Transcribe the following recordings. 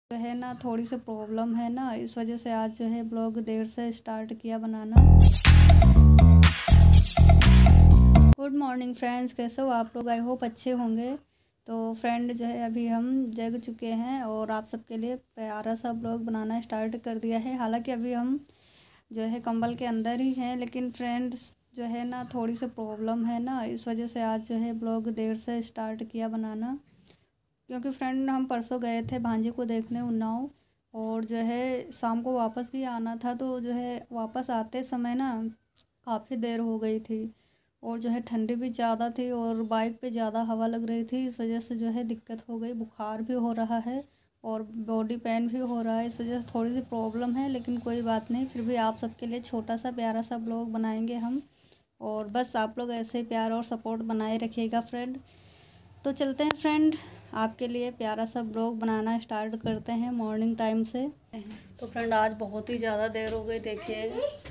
जो है ना थोड़ी सी प्रॉब्लम है ना, इस वजह से आज जो है ब्लॉग देर से स्टार्ट किया बनाना। गुड मॉर्निंग फ्रेंड्स, कैसे हो आप लोग? आई होप अच्छे होंगे। तो फ्रेंड जो है अभी हम जग चुके हैं और आप सबके लिए प्यारा सा ब्लॉग बनाना स्टार्ट कर दिया है। हालांकि अभी हम जो है कंबल के अंदर ही हैं, लेकिन फ्रेंड्स जो है ना थोड़ी सी प्रॉब्लम है ना, इस वजह से आज जो है ब्लॉग देर से स्टार्ट किया बनाना। क्योंकि फ्रेंड हम परसों गए थे भांजी को देखने उन्नाव, और जो है शाम को वापस भी आना था। तो जो है वापस आते समय ना काफ़ी देर हो गई थी, और जो है ठंडी भी ज़्यादा थी और बाइक पे ज़्यादा हवा लग रही थी। इस वजह से जो है दिक्कत हो गई, बुखार भी हो रहा है और बॉडी पेन भी हो रहा है। इस वजह से थोड़ी सी प्रॉब्लम है, लेकिन कोई बात नहीं, फिर भी आप सबके लिए छोटा सा प्यारा सा ब्लॉग बनाएंगे हम। और बस आप लोग ऐसे ही प्यार और सपोर्ट बनाए रखिएगा फ्रेंड। तो चलते हैं फ्रेंड, आपके लिए प्यारा सा ब्लॉग बनाना स्टार्ट करते हैं मॉर्निंग टाइम से। तो फ्रेंड आज बहुत ही ज़्यादा देर हो गई, देखिए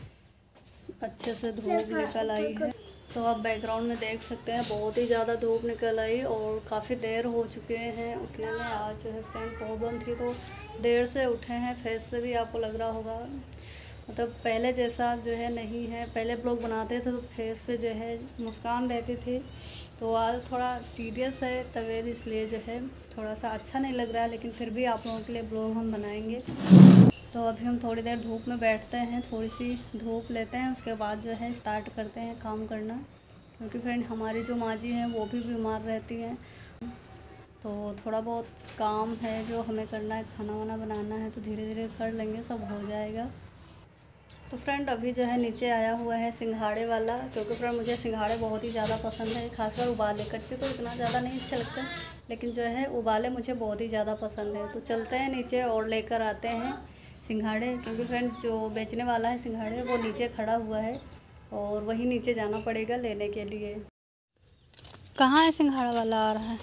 अच्छे से धूप निकल आई है। तो आप बैकग्राउंड में देख सकते हैं बहुत ही ज़्यादा धूप निकल आई और काफ़ी देर हो चुके हैं उठने में। आज जो है फ्रेंड प्रॉब्लम थी तो देर से उठे हैं। फेस से भी आपको लग रहा होगा, मतलब पहले जैसा जो है नहीं है। पहले ब्लॉग बनाते थे तो फेस पे जो है मुस्कान रहती थी, तो आज थोड़ा सीरियस है तबीयत, इसलिए जो है थोड़ा सा अच्छा नहीं लग रहा है। लेकिन फिर भी आप लोगों के लिए ब्लॉग हम बनाएंगे। तो अभी हम थोड़ी देर धूप में बैठते हैं, थोड़ी सी धूप लेते हैं, उसके बाद जो है स्टार्ट करते हैं काम करना। क्योंकि फ्रेंड हमारी जो माँ जी हैं वो भी बीमार रहती हैं, तो थोड़ा बहुत काम है जो हमें करना है, खाना वाना बनाना है, तो धीरे धीरे कर लेंगे, सब हो जाएगा। तो फ्रेंड अभी जो है नीचे आया हुआ है सिंघाड़े वाला, क्योंकि फ्रेंड मुझे सिंघाड़े बहुत ही ज़्यादा पसंद है, खासकर उबाले। कच्चे तो इतना ज़्यादा नहीं अच्छे लगते, लेकिन जो है उबाले मुझे बहुत ही ज़्यादा पसंद है। तो चलते हैं नीचे और लेकर आते हैं सिंघाड़े, क्योंकि फ्रेंड जो बेचने वाला है सिंघाड़े वो नीचे खड़ा हुआ है और वहीं नीचे जाना पड़ेगा लेने के लिए। कहाँ है सिंघाड़ा वाला?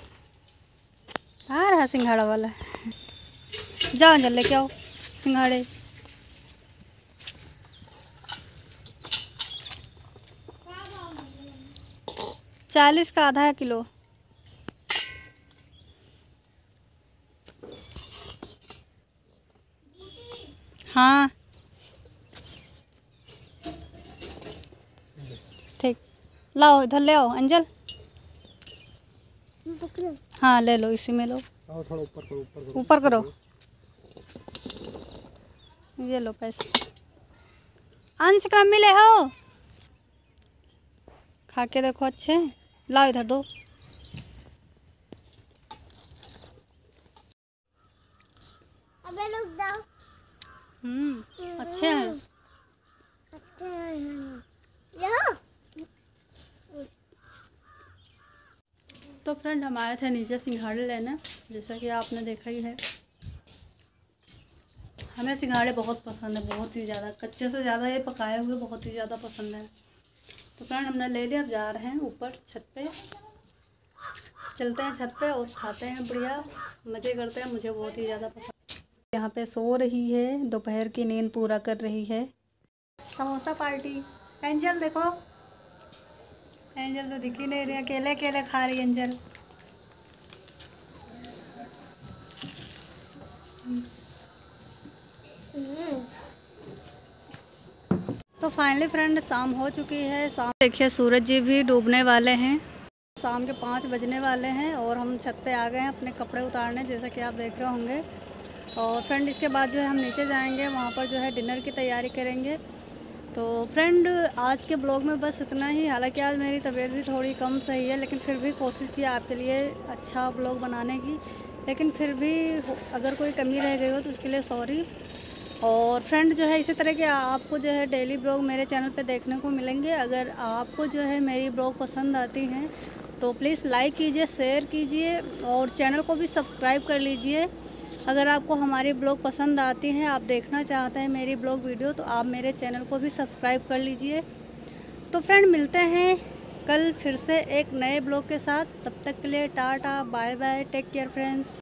आ रहा सिंघाड़ा वाला। जाओ जल्दी लेके आओ सिंघाड़े। चालीस का आधा किलो। हाँ ठीक, लाओ इधर ले आओ अंजल। हाँ ले लो, इसी में लो। थोड़ा ऊपर करो, ऊपर करो। ये लो पैसे। अंश कब मिले हो? खा के देखो अच्छे हैं, लाओ इधर दो। अबे लोग जाओ। अच्छे हैं। तो फ्रेंड हम आए थे नीचे सिंघाड़े लेने, जैसा कि आपने देखा ही है। हमें सिंघाड़े बहुत पसंद है, बहुत ही ज़्यादा, कच्चे से ज़्यादा ये पकाए हुए बहुत ही ज़्यादा पसंद है। तो फ्रेंड हमने ले लिया, अब जा रहे हैं ऊपर छत पे। चलते हैं छत पे और खाते हैं, बढ़िया मज़े करते हैं, मुझे बहुत ही ज़्यादा पसंद। यहाँ पे सो रही है, दोपहर की नींद पूरा कर रही है। समोसा पार्टी। एंजल देखो, एंजल तो दिख ही नहीं रही, अकेले अकेले खा रही एंजल। तो फाइनली फ्रेंड शाम हो चुकी है। शाम देखिए सूरज जी भी डूबने वाले हैं, शाम के 5 बजने वाले हैं और हम छत पे आ गए हैं अपने कपड़े उतारने, जैसा कि आप देख रहे होंगे। और फ्रेंड इसके बाद जो है हम नीचे जाएंगे, वहाँ पर जो है डिनर की तैयारी करेंगे। तो फ्रेंड आज के ब्लॉग में बस इतना ही। हालांकि आज मेरी तबीयत भी थोड़ी कम सही है, लेकिन फिर भी कोशिश की आपके लिए अच्छा ब्लॉग बनाने की। लेकिन फिर भी अगर कोई कमी रह गई हो तो उसके लिए सॉरी। और फ्रेंड जो है इसी तरह के आपको जो है डेली ब्लॉग मेरे चैनल पे देखने को मिलेंगे। अगर आपको जो है मेरी ब्लॉग पसंद आती हैं तो प्लीज़ लाइक कीजिए, शेयर कीजिए और चैनल को भी सब्सक्राइब कर लीजिए। अगर आपको हमारी ब्लॉग पसंद आती हैं, आप देखना चाहते हैं मेरी ब्लॉग वीडियो, तो आप मेरे चैनल को भी सब्सक्राइब कर लीजिए। तो फ्रेंड मिलते हैं कल फिर से एक नए ब्लॉग के साथ। तब तक के लिए tata bye bye, take care friends.